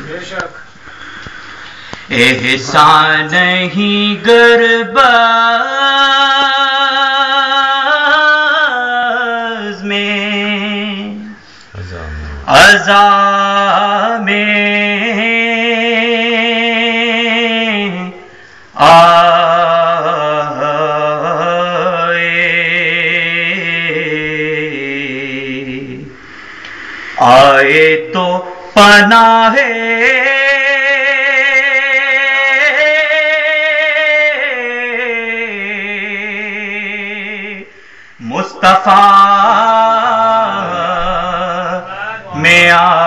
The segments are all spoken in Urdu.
احسان نہیں گرباز میں عزا میں آئے تو پناہ مصطفیٰ میں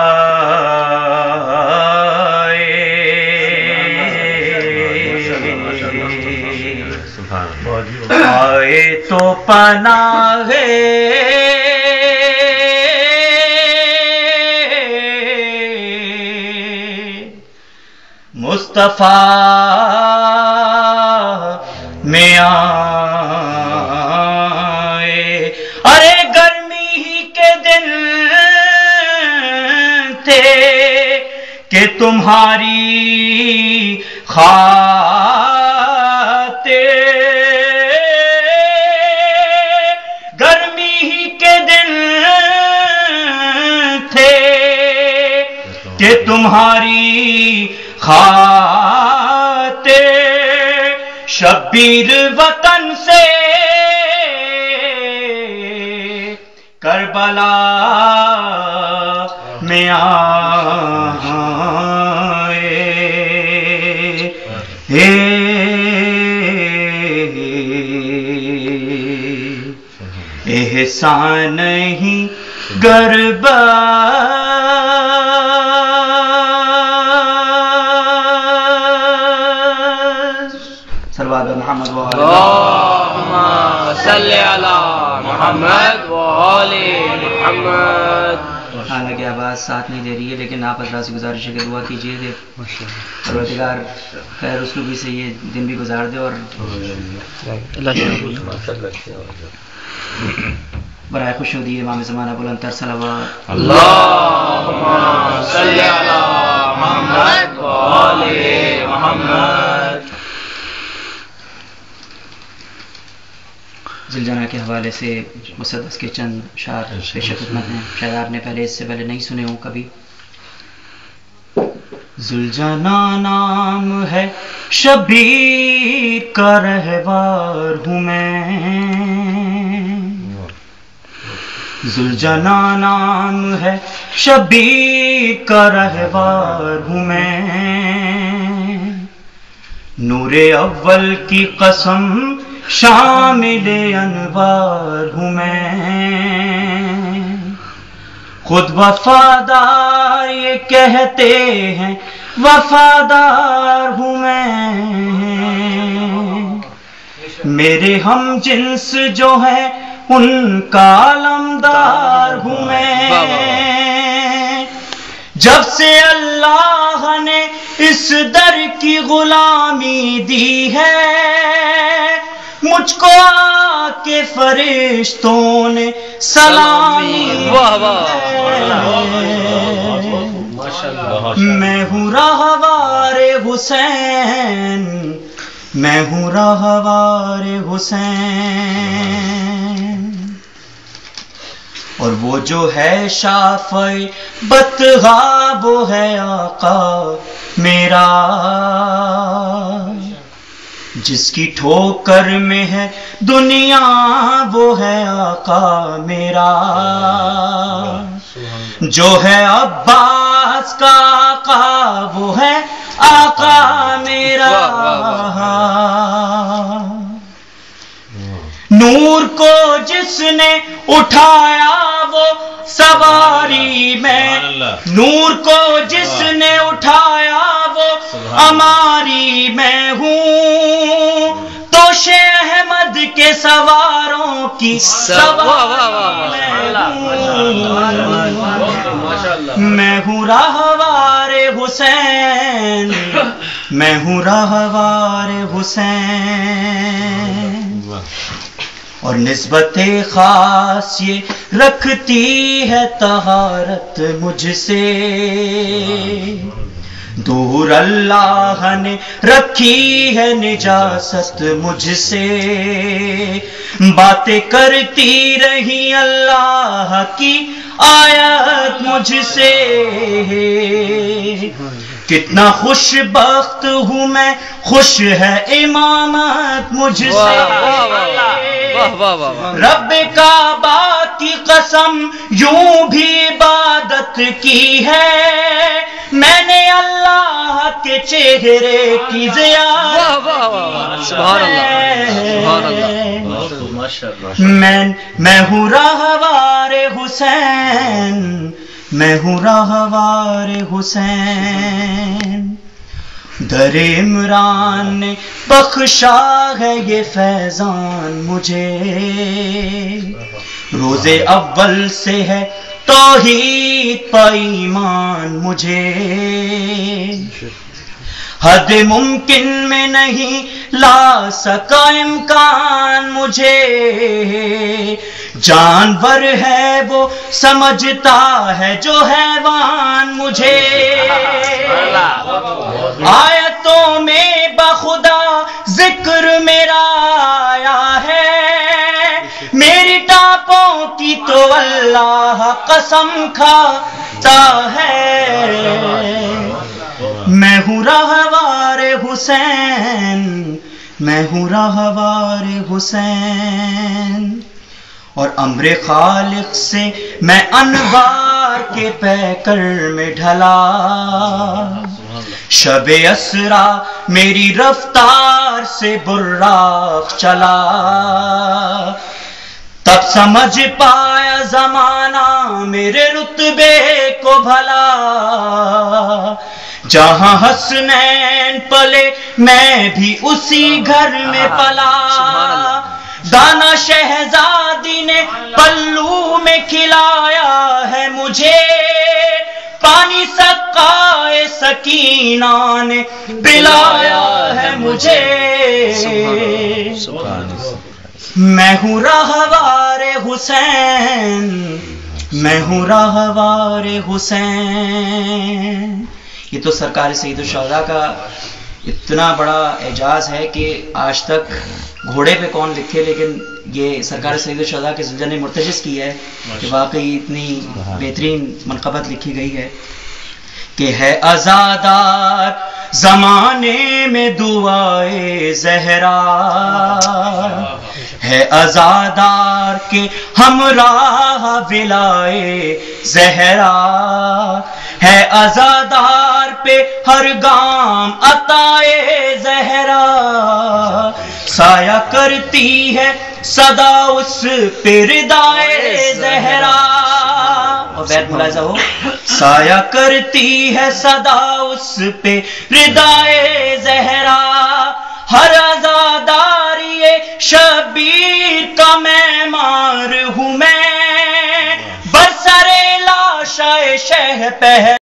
آئے تو پناہ مصطفیٰ میں آئے. ارے گرمی ہی کے دن تھے کہ تمہاری خاطر، گرمی ہی کے دن تھے کہ تمہاری خاطر شبیر وطن سے کربلا میں آئے. احسان نہیں گرباز. صلوات محمد و اللہم صلی علی محمد و آل محمد. حالانکہ آواز ساتھ نہیں دے رہی ہے لیکن آپ حضرات سے گزارش ہے کہ دعا کیجیے کہ پروردگار خیر اسلوبی سے یہ دن بھی گزار دے اور برائے خوشنودی امام زمانہ بلند تر صلوات. اللہم صلی علی محمد و آل محمد. زلجانہ کے حوالے سے مسدس کے چند اشعار پیش خدمت ہیں. شاید آپ نے پہلے اس سے پہلے نہیں سنے ہوں کبھی. زلجانہ نام ہے شبیر کا رہوار ہوں میں، زلجانہ نام ہے شبیر کا رہوار ہوں میں، نور اول کی قسم شامل انوار ہوں میں، خود وفادار یہ کہتے ہیں وفادار ہوں میں، میرے ہم جنس جو ہے ان کا علمدار ہوں میں. جب سے اللہ نے اس در کی غلامی دی ہے، مجھ کو آ کے فرشتوں نے سلامی دی ہے. میں ہوں راہوار حسین، میں ہوں راہوار حسین، اور وہ جو ہے شافعی بطغا وہ ہے آقا میرا، جس کی ٹھوکر میں ہے دنیا وہ ہے آقا میرا، جو ہے عباس کا آقا وہ ہے آقا میرا. نور کو جس نے اٹھایا وہ سواری میں، نور کو جس نے اٹھایا وہ ہماری میں ہوں، تو شیخ احمد کے سواروں کی میں ہوں راہوار حسین، میں ہوں راہوار حسین. اور نسبت خاص یہ رکھتی ہے طہارت مجھ سے، دور اللہ نے رکھی ہے نجاست مجھ سے، باتیں کرتی رہی اللہ کی آیت مجھ سے، کتنا خوش بخت ہوں میں، خوش ہے امامت مجھ سے، رب کعبہ کی قسم یوں بھی عبادت کی ہے، میں نے اللہ کے چہرے کی زیارت، میں ہوں راہوار حسین، میں ہوں راہوار حسین، در عمران نے بخشا ہے یہ فیضان مجھے، روز اول سے ہے توحید پہ ایمان مجھے، حد ممکن میں نہیں لا سکا امکان مجھے، جانور ہے وہ سمجھتا ہے جو حیوان مجھے، آیتوں میں بخدا ذکر میرا آیا ہے، میری ٹاپوں کی تو اللہ قسم کھاتا ہے، میں ہوں راہوار حسین، میں ہوں راہوار حسین، اور امر خالق سے میں انوار کے پیکر میں ڈھلا، شب اسرا میری رفتار سے براق چلا، تب سمجھ پایا زمانہ میرے رتبے کو بھلا، جہاں حسنین پلے میں بھی اسی گھر میں پلا، دانا شہزادی نے پلو میں کھلایا ہے مجھے، پانی سقائے سکینہ نے پلایا ہے مجھے، میں ہوں راہوار حسین، میں ہوں راہوار حسین۔ یہ تو سرکار سید الشہداء کا اتنا بڑا اعجاز ہے کہ آج تک گھوڑے پہ کون لکھے، لیکن یہ سرکار سید الشہداء کے زلجہ نے مرتجز کی ہے کہ واقعی اتنی بہترین منقبت لکھی گئی ہے کہ ہے عزادار زمانے میں دعائے زہرا، ہے عزادار کے ہمراہ ولائے زہرا، ہے عزادار پہ ہر گام عطائے زہرا، سایہ کرتی ہے صدا اس پہ ردائے زہرا، اور بیت ملاحظہ ہو، سایہ کرتی ہے صدا اس پہ ردائے زہرا، ہر عزاداری شبیر کا معمار ہوں میں، برسر لاشائے شہ پہ